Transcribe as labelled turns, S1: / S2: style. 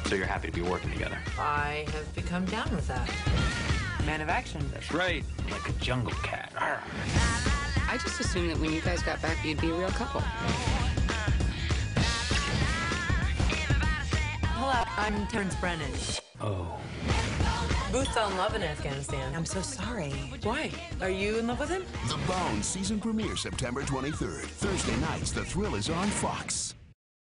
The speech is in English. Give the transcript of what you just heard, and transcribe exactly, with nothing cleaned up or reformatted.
S1: So you're happy to be working together?
S2: I have become down with that. Man of action.
S1: That's right. Like a jungle cat. Arr.
S3: I just assumed that when you guys got back, you'd be a real couple.
S2: Hello, I'm Terrence Brennan.
S1: Oh.
S2: Booth fell in love in Afghanistan. I'm so sorry. Why? Are you in love with him?
S4: The Bone season premiere September twenty-third. Thursday nights, the thrill is on Fox.